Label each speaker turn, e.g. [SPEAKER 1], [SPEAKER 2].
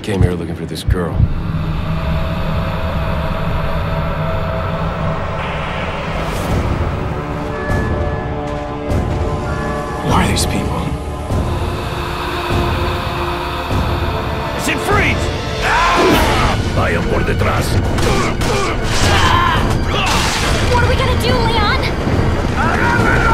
[SPEAKER 1] Came here looking for this girl. Who are these people?
[SPEAKER 2] ¡Sin freeze!
[SPEAKER 3] Vayan por detrás.
[SPEAKER 4] What are we gonna do, Leon?
[SPEAKER 3] ¡Agárrenlo!